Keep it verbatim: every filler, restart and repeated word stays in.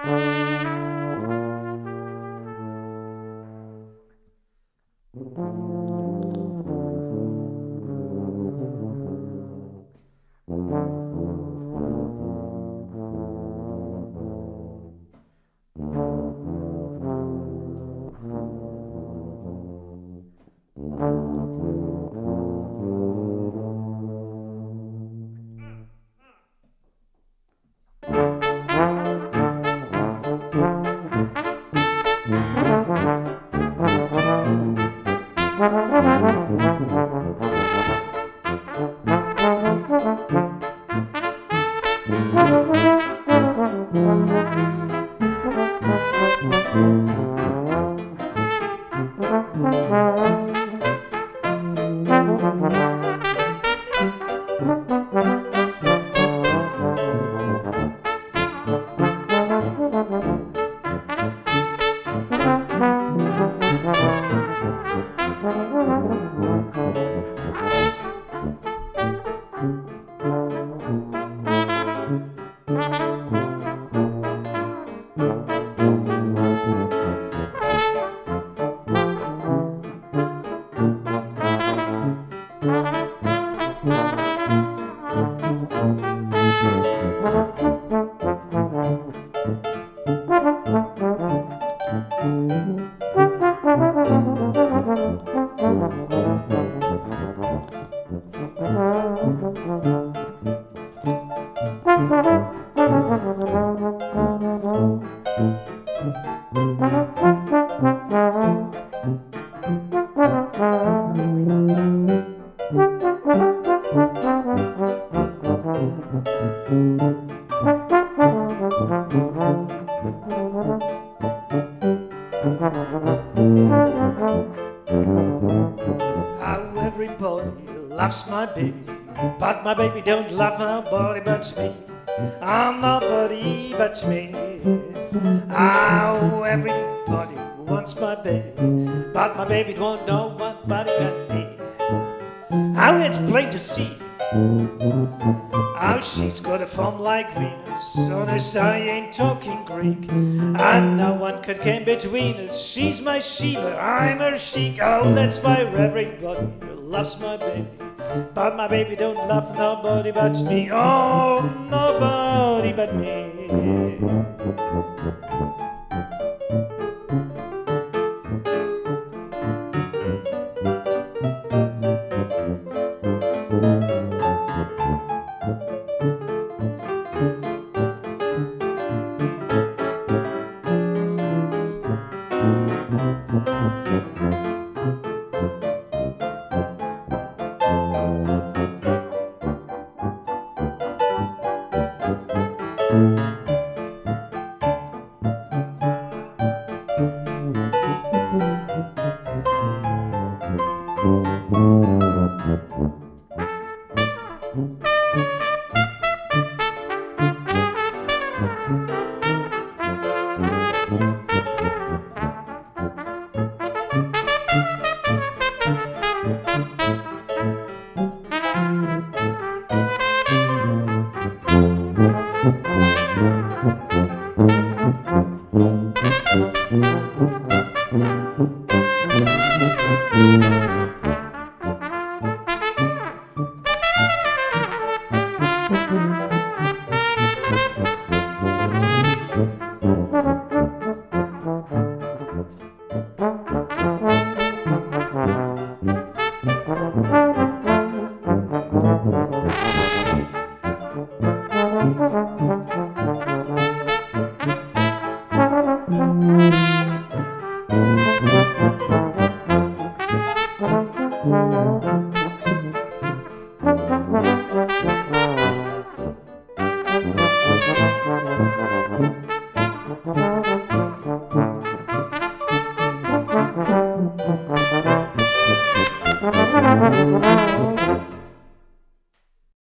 Loves my baby, but my baby don't love nobody but me. Oh, nobody but me. Oh, everybody wants my baby, but my baby won't know nobody but me. How it's plain to see how she's got a form like Venus. Honest, I ain't talking Greek, and no one could come between us. She's my Shiva, I'm her chic. Oh, that's why everybody loves my baby, but my baby don't love nobody but me. Oh, nobody but me. Thank you.